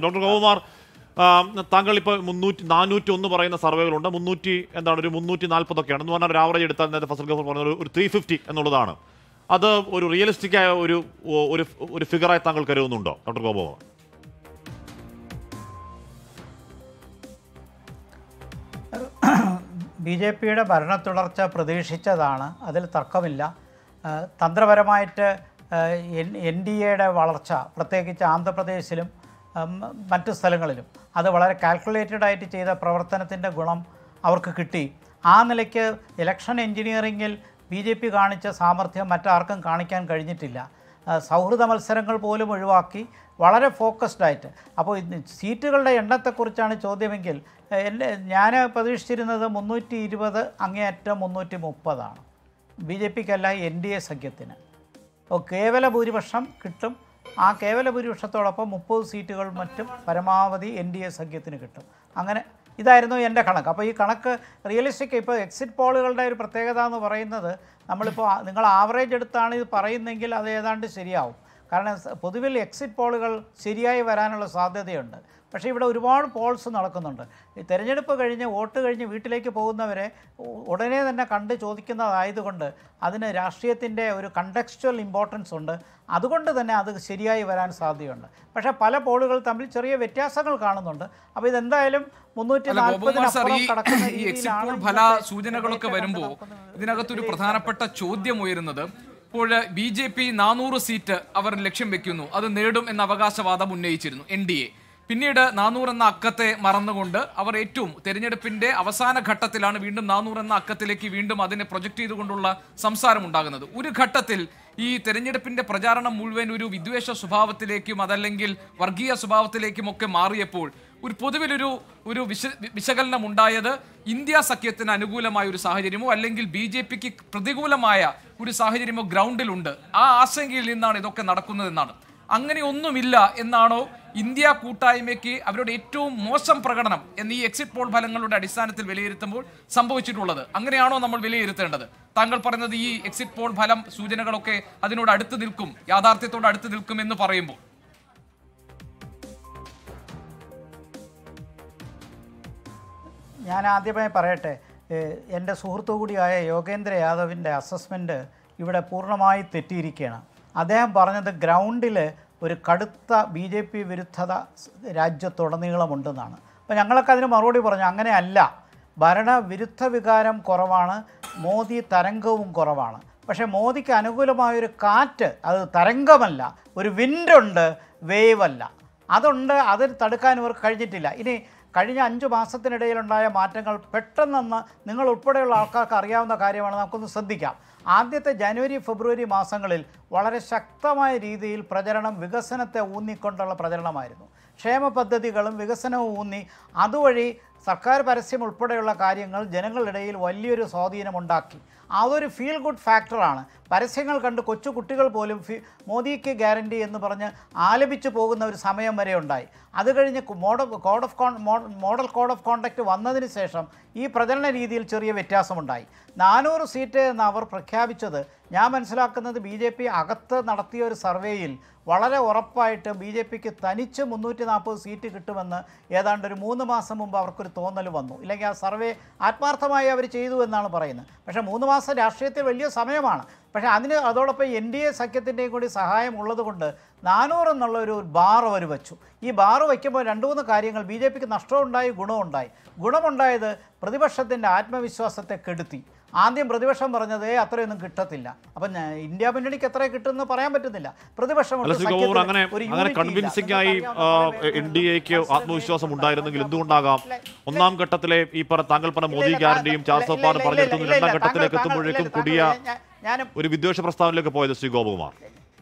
തീർച്ചയായിട്ടും. ഡോക്ടർ ഗോപകുമാർ, താങ്കൾ ഇപ്പോൾ 401 പറയുന്ന സർവേകളുണ്ട്, 340 എന്ന് പറഞ്ഞാൽ ഒരു ആവറേജ് എടുത്താൽ നേരത്തെ ഫസൽ ഗഫൂർ പറഞ്ഞ ഒരു 350 എന്നുള്ളതാണ്. അത് ഒരു റിയലിസ്റ്റിക് ആയ ഒരു ഫിഗറായി താങ്കൾ കരുതുന്നുണ്ടോ ഡോക്ടർ ഗോപകുമാർ? BJPയുടെ ഭരണ തുടർച്ച പ്രതീക്ഷിച്ചതാണ്, അതിൽ തർക്കമില്ല. തന്ത്രപരമായിട്ട് NDAയുടെ വളർച്ച പ്രത്യേകിച്ച് ആന്ധ്രാപ്രദേശിലും മറ്റു സ്ഥലങ്ങളിലും അത് വളരെ കാൽക്കുലേറ്റഡ് ആയിട്ട് ചെയ്ത പ്രവർത്തനത്തിൻ്റെ ഗുണം അവർക്ക് കിട്ടി. ആ നിലയ്ക്ക് ഇലക്ഷൻ എഞ്ചിനീയറിങ്ങിൽ BJP കാണിച്ച സാമർഥ്യം മറ്റാർക്കും കാണിക്കാൻ കഴിഞ്ഞിട്ടില്ല. സൗഹൃദ മത്സരങ്ങൾ പോലും ഒഴിവാക്കി വളരെ ഫോക്കസ്ഡായിട്ട്. അപ്പോൾ സീറ്റുകളുടെ എണ്ണത്തെക്കുറിച്ചാണ് ചോദ്യമെങ്കിൽ ഞാൻ പ്രതീക്ഷിച്ചിരുന്നത് 320, അങ്ങേയറ്റം 330 BJPക്കല്ല NDA സഖ്യത്തിന്. അപ്പോൾ കേവല ഭൂരിപക്ഷം കിട്ടും. ആ കേവല ഭൂരിപക്ഷത്തോടൊപ്പം 30 സീറ്റുകൾ മറ്റും പരമാവധി NDA സഖ്യത്തിന് കിട്ടും. അങ്ങനെ ഇതായിരുന്നു എൻ്റെ കണക്ക്. അപ്പോൾ ഈ കണക്ക് റിയലിസ്റ്റിക്. ഇപ്പോൾ എക്സിറ്റ് പോളുകളുടെ ഒരു പ്രത്യേകത എന്ന് പറയുന്നത്, നമ്മളിപ്പോൾ നിങ്ങൾ ആവറേജ് എടുത്താണ് ഇത് പറയുന്നതെങ്കിൽ അത് ഏതാണ്ട് ശരിയാവും. കാരണം പൊതുവിൽ എക്സിറ്റ് പോളുകൾ ശരിയായി വരാനുള്ള സാധ്യതയുണ്ട്. പക്ഷേ ഇവിടെ ഒരുപാട് പോൾസ് നടക്കുന്നുണ്ട്. ഈ തെരഞ്ഞെടുപ്പ് കഴിഞ്ഞ് വോട്ട് കഴിഞ്ഞ് വീട്ടിലേക്ക് പോകുന്നവരെ ഉടനെ തന്നെ കണ്ട് ചോദിക്കുന്നതായതുകൊണ്ട് അതിന് രാഷ്ട്രീയത്തിൻ്റെ ഒരു കണ്ടക്സ്ച്വൽ ഇമ്പോർട്ടൻസ് ഉണ്ട്. അതുകൊണ്ട് തന്നെ അത് ശരിയായി വരാൻ സാധ്യതയുണ്ട്. പക്ഷേ പല പോളുകൾ തമ്മിൽ ചെറിയ വ്യത്യാസങ്ങൾ കാണുന്നുണ്ട്. അപ്പോൾ ഇതെന്തായാലും 340 ഈ എക്സിറ്റ് പോൾ ഫല സൂചനകളൊക്കെ വരുമ്പോൾ ഇതിനകത്തൊരു പ്രധാനപ്പെട്ട ചോദ്യം ഉയരുന്നത്, ഇപ്പോൾ BJP 400 സീറ്റ് അവർ ലക്ഷ്യം വെക്കുന്നു, അത് നേടും എന്ന അവകാശവാദം ഉന്നയിച്ചിരുന്നു NDA. പിന്നീട് 400 എന്ന അക്കത്തെ മറന്നുകൊണ്ട് അവർ ഏറ്റവും തെരഞ്ഞെടുപ്പിന്റെ അവസാന ഘട്ടത്തിലാണ് വീണ്ടും 400 എന്ന അക്കത്തിലേക്ക് വീണ്ടും അതിനെ പ്രൊജക്ട് ചെയ്തുകൊണ്ടുള്ള സംസാരം ഉണ്ടാകുന്നത്. ഒരു ഘട്ടത്തിൽ ഈ തെരഞ്ഞെടുപ്പിന്റെ പ്രചാരണം മുഴുവൻ ഒരു വിദ്വേഷ സ്വഭാവത്തിലേക്കും അതല്ലെങ്കിൽ വർഗീയ സ്വഭാവത്തിലേക്കും ഒക്കെ മാറിയപ്പോൾ ഒരു പൊതുവിലൊരു വിശകലനം ഉണ്ടായത് ഇന്ത്യ സഖ്യത്തിന് അനുകൂലമായ ഒരു സാഹചര്യമോ അല്ലെങ്കിൽ BJPക്ക് പ്രതികൂലമായ ഒരു സാഹചര്യമോ ഗ്രൗണ്ടിലുണ്ട്. ആ ആശങ്കയിൽ നിന്നാണ് ഇതൊക്കെ നടക്കുന്നതെന്നാണ്. അങ്ങനെ ഒന്നുമില്ല എന്നാണോ ഇന്ത്യ കൂട്ടായ്മയ്ക്ക് അവരുടെ ഏറ്റവും മോശം പ്രകടനം എന്ന് ഈ എക്സിറ്റ് പോൾ ഫലങ്ങളുടെ അടിസ്ഥാനത്തിൽ വിലയിരുത്തുമ്പോൾ സംഭവിച്ചിട്ടുള്ളത്? അങ്ങനെയാണോ നമ്മൾ വിലയിരുത്തേണ്ടത്? താങ്കൾ പറയുന്നത് ഈ എക്സിറ്റ് പോൾ ഫലം സൂചനകളൊക്കെ അതിനോട് അടുത്ത് നിൽക്കും, യാഥാർത്ഥ്യത്തോട് അടുത്ത് നിൽക്കും എന്ന് പറയുമ്പോൾ ഞാൻ ആദ്യമായി പറയട്ടെ, എൻ്റെ സുഹൃത്തു കൂടിയായ യോഗേന്ദ്ര യാദവിൻ്റെ അസസ്മെൻറ്റ് ഇവിടെ പൂർണ്ണമായി തെറ്റിയിരിക്കുകയാണ്. അദ്ദേഹം പറഞ്ഞത് ഗ്രൗണ്ടിൽ ഒരു കടുത്ത BJP വിരുദ്ധത രാജ്യത്തുടനീളമുണ്ടെന്നാണ്. അപ്പോൾ ഞങ്ങളൊക്കെ അതിന് മറുപടി പറഞ്ഞു, അങ്ങനെയല്ല. ഭരണവിരുദ്ധ വികാരം കുറവാണ്, മോദി തരംഗവും കുറവാണ്. പക്ഷേ മോദിക്ക് അനുകൂലമായൊരു കാറ്റ്, അത് തരംഗമല്ല, ഒരു വിൻഡുണ്ട്, വേവ് അല്ല, അതുണ്ട്. അതിന് തടുക്കാൻ ഇവർക്ക് കഴിഞ്ഞിട്ടില്ല. ഇനി കഴിഞ്ഞ 5 മാസത്തിനിടയിലുണ്ടായ മാറ്റങ്ങൾ പെട്ടെന്ന് നിങ്ങൾ ഉൾപ്പെടെയുള്ള ആൾക്കാർക്ക് അറിയാവുന്ന കാര്യമാണ്. നമുക്കൊന്ന് ശ്രദ്ധിക്കാം. ആദ്യത്തെ ജനുവരി ഫെബ്രുവരി മാസങ്ങളിൽ വളരെ ശക്തമായ രീതിയിൽ പ്രചരണം വികസനത്തെ ഊന്നിക്കൊണ്ടുള്ള പ്രചരണമായിരുന്നു. ക്ഷേമ പദ്ധതികളും വികസനവും ഊന്നി അതുവഴി സർക്കാർ പരസ്യം ഉൾപ്പെടെയുള്ള കാര്യങ്ങൾ ജനങ്ങളിടയിൽ വലിയൊരു സ്വാധീനമുണ്ടാക്കി. അതൊരു ഫീൽ ഗുഡ് ഫാക്ടറാണ്. പരസ്യങ്ങൾ കണ്ട് കൊച്ചു കുട്ടികൾ പോലും മോദിക്ക് ഗ്യാരണ്ടി എന്ന് പറഞ്ഞ് ആലപിച്ചു പോകുന്ന ഒരു സമയം വരെ ഉണ്ടായി. അത് കഴിഞ്ഞ് മോഡൽ കോഡ് ഓഫ് കോണ്ടക്റ്റ് വന്നതിന് ശേഷം ഈ പ്രചരണ രീതിയിൽ ചെറിയ വ്യത്യാസമുണ്ടായി. 400 സീറ്റ് എന്ന് അവർ പ്രഖ്യാപിച്ചത് ഞാൻ മനസ്സിലാക്കുന്നത് BJP അകത്ത് നടത്തിയ ഒരു സർവേയിൽ വളരെ ഉറപ്പായിട്ട് BJPക്ക് തനിച്ച് 340 സീറ്റ് കിട്ടുമെന്ന് ഏതാണ്ട് ഒരു 3 മാസം മുമ്പ് അവർക്കൊരു തോന്നൽ വന്നു. ഇല്ലെങ്കിൽ ആ സർവേ ആത്മാർത്ഥമായി അവർ ചെയ്തു എന്നാണ് പറയുന്നത്. പക്ഷേ 3 മാസം രാഷ്ട്രീയത്തിൽ വലിയ സമയമാണ്. പക്ഷേ അതോടൊപ്പം NDA സഖ്യത്തിൻ്റെയും കൂടി സഹായം ഉള്ളതുകൊണ്ട് 400 എന്നുള്ള ഒരു ബാർ അവർ വെച്ചു. ഈ ബാർ വയ്ക്കുമ്പോൾ 2-3 കാര്യങ്ങൾ BJPക്ക് നഷ്ടമുണ്ടായി, ഗുണമുണ്ടായി. ഗുണമുണ്ടായത് പ്രതിപക്ഷത്തിൻ്റെ ആത്മവിശ്വാസത്തെ കെടുത്തി. ആദ്യം പ്രതിപക്ഷം പറഞ്ഞത് അത്രയൊന്നും കിട്ടത്തില്ല. അപ്പം ഇന്ത്യ മുന്നണിക്ക് എത്ര കിട്ടുമെന്ന് പറയാൻ പറ്റുന്നില്ല. പ്രതിപക്ഷം കൺവിൻസിംഗ് ആയി NDAക്ക് ആത്മവിശ്വാസം ഉണ്ടായിരുന്നെങ്കിൽ എന്തുകൊണ്ടാകാം ഒന്നാം ഘട്ടത്തിലെ ഈ താങ്കൾ പറഞ്ഞ മോദി ഗ്യാരണ്ടിയും ചാർസ് പാറും പറഞ്ഞെടുത്തു 2ാം ഘട്ടത്തിലേക്ക് എത്തുമ്പോഴേക്കും കൊടിയ ഒരു വിദ്വേഷ പ്രസ്താവനയിലേക്ക് പോയത് ശ്രീ ഗോപകുമാർ?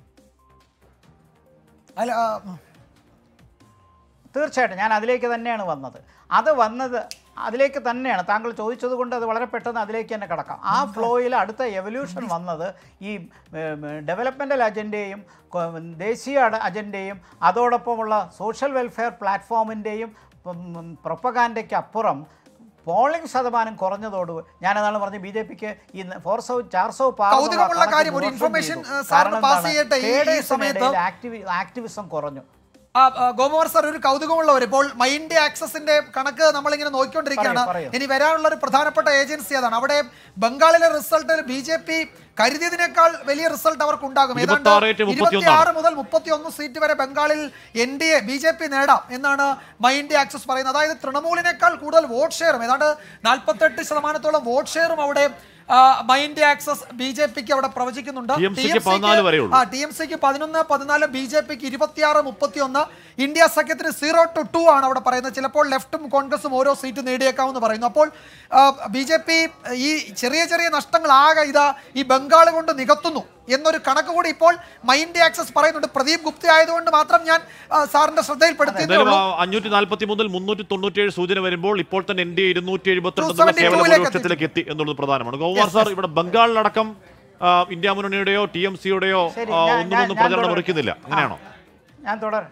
തീർച്ചയായിട്ടും ഞാൻ അതിലേക്ക് തന്നെയാണ് വന്നത്. അതിലേക്ക് തന്നെയാണ് താങ്കൾ ചോദിച്ചത് കൊണ്ട് അത് വളരെ പെട്ടെന്ന് അതിലേക്ക് തന്നെ കിടക്കാം. ആ ഫ്ലോയിൽ അടുത്ത എവല്യൂഷൻ വന്നത് ഈ ഡെവലപ്മെൻ്റൽ അജണ്ടയും ദേശീയ അജണ്ടയും അതോടൊപ്പമുള്ള സോഷ്യൽ വെൽഫെയർ പ്ലാറ്റ്ഫോമിൻ്റെയും പ്രൊപ്പഗാൻഡയ്ക്ക് അപ്പുറം പോളിംഗ് ശതമാനം കുറഞ്ഞതോട് ഞാനതാണ് പറഞ്ഞത് BJPക്ക് ഈ 400 ആക്ടിവിസം കുറഞ്ഞു. ഗോപകുമാർ സാർ, ഒരു കൗതുകമുള്ളവർ ഇപ്പോൾ മൈ ഇന്ത്യ ആക്സസിന്റെ കണക്ക് നമ്മളിങ്ങനെ നോക്കിക്കൊണ്ടിരിക്കുകയാണ്. ഇനി വരാനുള്ള ഒരു പ്രധാനപ്പെട്ട ഏജൻസി അതാണ്. അവിടെ ബംഗാളിലെ റിസൾട്ടിൽ BJP കരുതിയതിനേക്കാൾ വലിയ റിസൾട്ട് അവർക്ക് ഉണ്ടാകും. ഏതാണ്ട് 26 മുതൽ 31 സീറ്റ് വരെ ബംഗാളിൽ NDA BJP നേടാം എന്നാണ് മൈ ഇന്ത്യ ആക്സസ് പറയുന്നത്. അതായത് തൃണമൂലിനേക്കാൾ കൂടുതൽ വോട്ട് ഷെയറും, ഏതാണ്ട് 48% വോട്ട് ഷെയറും അവിടെ മൈ ഇന്ത്യ ആക്സസ് BJPക്ക് അവിടെ പ്രവചിക്കുന്നുണ്ട്. TMCക്ക് 11, 14, BJPക്ക് 26, 31. ഇന്ത്യ സഖ്യത്തിന് 0 to 2 ആണ് അവിടെ പറയുന്നത്. ചിലപ്പോൾ ലെഫ്റ്റും കോൺഗ്രസും ഓരോ സീറ്റ് നേടിയേക്കാമെന്ന് പറയുന്നു. അപ്പോൾ BJP ഈ ചെറിയ ചെറിയ നഷ്ടങ്ങൾ ആകെ ഈ ബംഗാൾ കൊണ്ട് നികത്തുന്നു എന്നൊരു കണക്ക് കൂടി ഇപ്പോൾ മൈ ഇന്ത്യ ആക്സസ് പറയുന്നുണ്ട്. പ്രദീപ് ഗുപ്ത ആയതുകൊണ്ട് മാത്രം ഞാൻ സാറിന്റെ ശ്രദ്ധയിൽപ്പെടുത്തിയതുള്ളൂ. 540 മുതൽ 397 സൂചന വരുമ്പോൾ ഇപ്പോൾ തന്നെ NDA 272 എത്തി എന്നുള്ളത് പ്രധാനമാണ്. ഗോകുമാർ സാർ, ഇവിടെ ബംഗാളിലടക്കം ഇന്ത്യ മുന്നണിയുടെയോ TMCയുടെയോ ഒന്നും പ്രചരണം ഒരുക്കുന്നില്ല, അങ്ങനെയാണോ? ഞാൻ തുടരാം.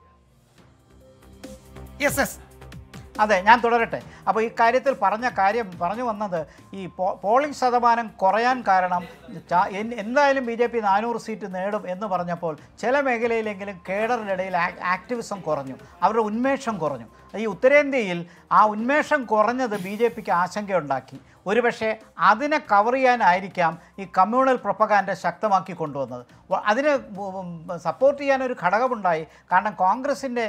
യെസ്, അതെ, ഞാൻ തുടരട്ടെ. അപ്പോൾ ഈ കാര്യത്തിൽ പറഞ്ഞു വന്നത് ഈ പോളിംഗ് ശതമാനം കുറയാൻ കാരണം എന്തായാലും BJP 400 സീറ്റ് നേടും എന്ന് പറഞ്ഞപ്പോൾ ചില മേഖലയിലെങ്കിലും കേഡറിൻ്റെ ഇടയിൽ ആക്ടിവിസം കുറഞ്ഞു, അവരുടെ ഉന്മേഷം കുറഞ്ഞു. ഈ ഉത്തരേന്ത്യയിൽ ആ ഉന്മേഷം കുറഞ്ഞത് BJPക്ക് ആശങ്കയുണ്ടാക്കി. ഒരുപക്ഷെ അതിനെ കവർ ചെയ്യാനായിരിക്കാം ഈ കമ്മ്യൂണൽ പ്രൊപ്പഗാൻഡ ശക്തമാക്കി കൊണ്ടുവന്നത്. അതിന് സപ്പോർട്ട് ചെയ്യാനൊരു ഘടകമുണ്ടായി. കാരണം കോൺഗ്രസിൻ്റെ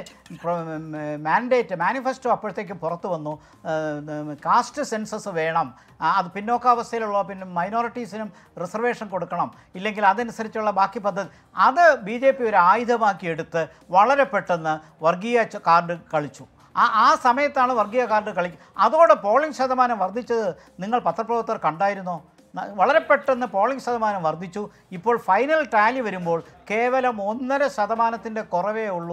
മാനിഫെസ്റ്റോ അപ്പോഴത്തേക്കും പുറത്തു വന്നു. കാസ്റ്റ് സെൻസസ് വേണം, അത് പിന്നോക്കാവസ്ഥയിലുള്ള മൈനോറിറ്റീസിനും റിസർവേഷൻ കൊടുക്കണം, ഇല്ലെങ്കിൽ അതനുസരിച്ചുള്ള ബാക്കി പദ്ധതി. അത് BJP ഒരു ആയുധമാക്കി എടുത്ത് വളരെ പെട്ടെന്ന് വർഗീയ കാർഡ് കളിച്ചു. ആ സമയത്താണ് വർഗീയ കാർഡ് അതോടെ പോളിംഗ് ശതമാനം വർദ്ധിച്ചത് നിങ്ങൾ പത്രപ്രവർത്തകർ കണ്ടായിരുന്നോ? വളരെ പെട്ടെന്ന് പോളിംഗ് ശതമാനം വർദ്ധിച്ചു. ഇപ്പോൾ ഫൈനൽ ടാലി വരുമ്പോൾ കേവലം 1.5% കുറവേ ഉള്ളൂ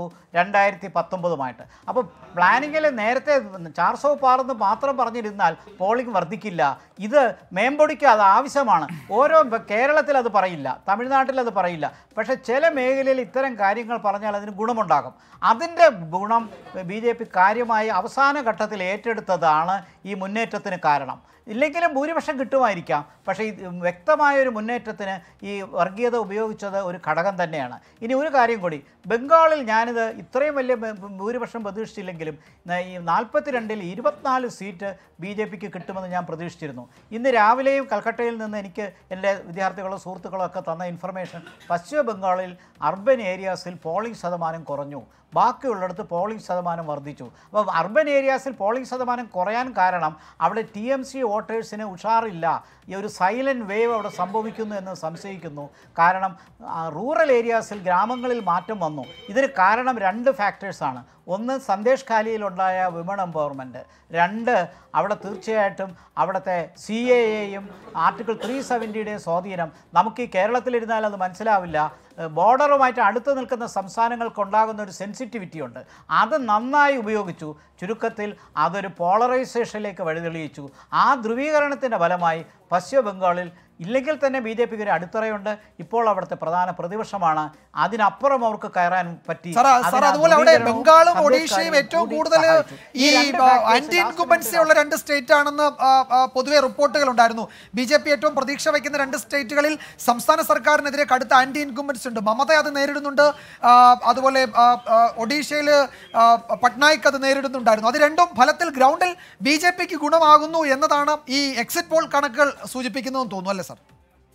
2019 അപ്പോൾ പ്ലാനിങ്ങിൽ നേരത്തെ 400 പാറെന്ന് മാത്രം പറഞ്ഞിരുന്നാൽ പോളിംഗ് വർദ്ധിക്കില്ല. ഇത് മേമ്പൊടിക്ക് അത് ആവശ്യമാണ്. ഓരോ കേരളത്തിൽ അത് പറയില്ല, തമിഴ്നാട്ടിൽ അത് പറയില്ല, പക്ഷേ ചില മേഖലയിൽ ഇത്തരം കാര്യങ്ങൾ പറഞ്ഞാൽ അതിന് ഗുണമുണ്ടാകും. അതിൻ്റെ ഗുണം BJP കാര്യമായി അവസാന ഘട്ടത്തിൽ ഏറ്റെടുത്തതാണ് ഈ മുന്നേറ്റത്തിന് കാരണം. ഇല്ലെങ്കിലും ഭൂരിപക്ഷം കിട്ടുമായിരിക്കാം, പക്ഷേ വ്യക്തമായൊരു മുന്നേറ്റത്തിന് ഈ വർഗീയത ഉപയോഗിച്ചത് ഒരു ഘടകം തന്നെയാണ്. ഇനി ഒരു കാര്യം കൂടി, ബംഗാളിൽ ഞാനിത് ഇത്രയും വലിയ ഭൂരിപക്ഷം പ്രതീക്ഷിച്ചില്ലെങ്കിലും ഈ 42ൽ 24 സീറ്റ് BJPക്ക് കിട്ടുമെന്ന് ഞാൻ പ്രതീക്ഷിച്ചിരുന്നു. ഇന്ന് രാവിലെയും കൽക്കട്ടയിൽ നിന്ന് എനിക്ക് എൻ്റെ വിദ്യാർത്ഥികളോ സുഹൃത്തുക്കളോ ഒക്കെ തന്ന ഇൻഫർമേഷൻ, പശ്ചിമ ബംഗാളിൽ അർബൻ ഏരിയാസിൽ പോളിംഗ് ശതമാനം കുറഞ്ഞു, ബാക്കിയുള്ളിടത്ത് പോളിംഗ് ശതമാനം വർദ്ധിച്ചു. അപ്പോൾ അർബൻ ഏരിയാസിൽ പോളിംഗ് ശതമാനം കുറയാൻ കാരണം അവിടെ TMC വോട്ടേഴ്സിന് ഉഷാറില്ല. ഈ ഒരു സൈലൻറ്റ് വേവ് അവിടെ സംഭവിക്കുന്നു എന്ന് സംശയിക്കുന്നു. കാരണം റൂറൽ ഏരിയാസിൽ, ഗ്രാമങ്ങളിൽ മാറ്റം വന്നു. ഇതിന് കാരണം 2 ഫാക്ടേഴ്സാണ്. ഒന്ന്, സന്ദേശ് ഖാലിയിലുണ്ടായ വിമൺ എംപവർമെൻറ്റ്. 2, അവിടെ തീർച്ചയായിട്ടും അവിടുത്തെ CAAയും ആർട്ടിക്കിൾ 370യുടെയും സ്വാധീനം. നമുക്ക് ഈ കേരളത്തിലിരുന്നാൽ അത് മനസ്സിലാവില്ല. ബോർഡറുമായിട്ട് അടുത്ത് നിൽക്കുന്ന സംസ്ഥാനങ്ങൾക്കുണ്ടാകുന്ന ഒരു സെൻസിറ്റിവിറ്റി ഉണ്ട്, അത് നന്നായി ഉപയോഗിച്ചു. ചുരുക്കത്തിൽ അതൊരു പോളറൈസേഷനിലേക്ക് വഴിതെളിയിച്ചു. ആ ധ്രുവീകരണത്തിൻ്റെ ഫലമായി പശ്ചിമ ബംഗാളിൽ ഇല്ലെങ്കിൽ തന്നെ BJPക്ക് ഒരു അടിത്തറയുണ്ട്. ഇപ്പോൾ അവിടുത്തെ പ്രധാന പ്രതിപക്ഷമാണ്. അതിനപ്പുറം അവർക്ക് കയറാൻ പറ്റി. അതുപോലെ അവിടെ ബംഗാളും ഒഡീഷയും ഏറ്റവും കൂടുതൽ ഈ ആന്റി ഇൻകുംബൻസി ഉള്ള 2 സ്റ്റേറ്റ് ആണെന്ന് പൊതുവെ റിപ്പോർട്ടുകൾ ഉണ്ടായിരുന്നു. BJP ഏറ്റവും പ്രതീക്ഷ വയ്ക്കുന്ന 2 സ്റ്റേറ്റുകളിൽ സംസ്ഥാന സർക്കാരിനെതിരെ കടുത്ത ആന്റി ഇൻകുംബൻസി ഉണ്ട്. മമത അത് നേരിടുന്നുണ്ട്, അതുപോലെ ഒഡീഷയിൽ പട്നായിക് അത് നേരിടുന്നുണ്ടായിരുന്നു. അത് രണ്ടും ഫലത്തിൽ ഗ്രൗണ്ടിൽ BJPക്ക് ഗുണമാകുന്നു എന്നതാണ് ഈ എക്സിറ്റ് പോൾ കണക്കുകൾ സൂചിപ്പിക്കുന്നതെന്ന് തോന്നുന്നു, അല്ലേ സാർ?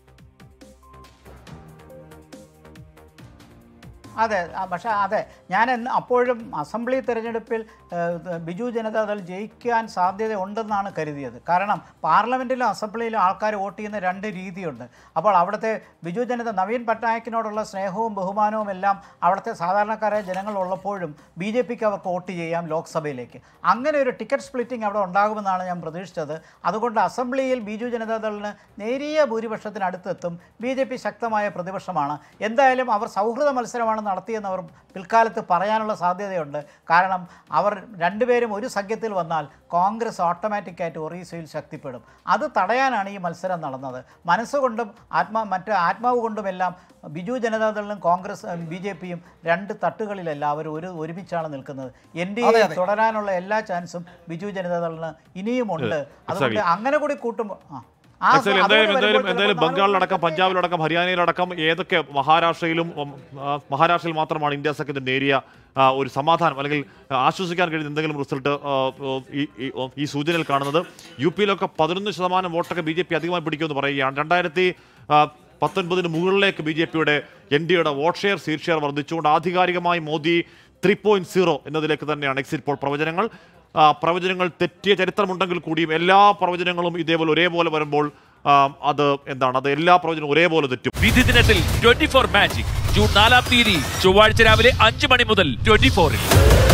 അതെ, പക്ഷേ അതെ, ഞാൻ അപ്പോഴും അസംബ്ലി തെരഞ്ഞെടുപ്പിൽ ബിജു ജനതാദൾ ജയിക്കാൻ സാധ്യത ഉണ്ടെന്നാണ് കരുതിയത്. കാരണം പാർലമെൻറ്റിലും അസംബ്ലിയിലും ആൾക്കാർ വോട്ട് ചെയ്യുന്ന 2 രീതിയുണ്ട്. അപ്പോൾ അവിടുത്തെ ബിജു ജനത, നവീൻ പട്നായിക്കിനോടുള്ള സ്നേഹവും ബഹുമാനവും എല്ലാം അവിടുത്തെ സാധാരണക്കാരായ ജനങ്ങളുള്ളപ്പോഴും BJPക്ക് അവർക്ക് വോട്ട് ചെയ്യാം ലോക്സഭയിലേക്ക്. അങ്ങനെ ഒരു ടിക്കറ്റ് സ്പ്ലിറ്റിംഗ് അവിടെ ഉണ്ടാകുമെന്നാണ് ഞാൻ പ്രതീക്ഷിച്ചത്. അതുകൊണ്ട് അസംബ്ലിയിൽ ബിജു ജനതാദളിന് നേരിയ ഭൂരിപക്ഷത്തിനടുത്തെത്തും. BJP ശക്തമായ പ്രതിപക്ഷമാണ്. എന്തായാലും അവർ സൗഹൃദ മത്സരമാണ് നടത്തിയെന്ന് അവർ പിൽക്കാലത്ത് പറയാനുള്ള സാധ്യതയുണ്ട്. കാരണം അവർ രണ്ടുപേരും ഒരു സഖ്യത്തിൽ വന്നാൽ കോൺഗ്രസ് ഓട്ടോമാറ്റിക്കായിട്ട് ഒറീസയിൽ ശക്തിപ്പെടും. അത് തടയാനാണ് ഈ മത്സരം നടന്നത്. മനസ്സുകൊണ്ടും ആത്മാവ് കൊണ്ടുമെല്ലാം ബിജു ജനതാദളിലും കോൺഗ്രസ് BJPയും 2 തട്ടുകളിലല്ല, അവർ ഒരുമിച്ചാണ് നിൽക്കുന്നത്. NDA തുടരാനുള്ള എല്ലാ ചാൻസും ബിജു ജനതാദളിന് ഇനിയുമുണ്ട്. അതുകൊണ്ട് അങ്ങനെ കൂടി കൂട്ടുമ്പോൾ എന്തായാലും ബംഗാളിലടക്കം പഞ്ചാബിലടക്കം ഹരിയാനയിലടക്കം ഏതൊക്കെ മഹാരാഷ്ട്രയിൽ മാത്രമാണ് ഇന്ത്യ സഖ്യത്തിന് നേരിയ ഒരു സമാധാനം അല്ലെങ്കിൽ ആശ്വസിക്കാൻ കഴിയുന്ന എന്തെങ്കിലും റിസൾട്ട് ഈ സൂചനയിൽ കാണുന്നത്. UP-യിലൊക്കെ 11% വോട്ടൊക്കെ BJP അധികമായി പിടിക്കുമെന്ന് പറയുകയാണ്. 2019 മുകളിലേക്ക് BJP-യുടെ NDA-യുടെ വോട്ട് ഷെയർ, സീറ്റ് ഷെയർ വർദ്ധിച്ചുകൊണ്ട് ആധികാരികമായി മോദി 3.0 എന്നതിലേക്ക് തന്നെയാണ് എക്സിറ്റ് പോൾ പ്രവചനങ്ങൾ. പ്രവചനങ്ങൾ തെറ്റിയ ചരിത്രമുണ്ടെങ്കിൽ കൂടിയും എല്ലാ പ്രവചനങ്ങളും ഇതേപോലെ ഒരേപോലെ വരുമ്പോൾ അത് എല്ലാ പ്രവചനവും ഒരേപോലെ തെറ്റും. വിധി ദിനത്തിൽ 24 മാജിക് ജൂൺ 4 ചൊവ്വാഴ്ച രാവിലെ 5 മണി മുതൽ 24-ൽ.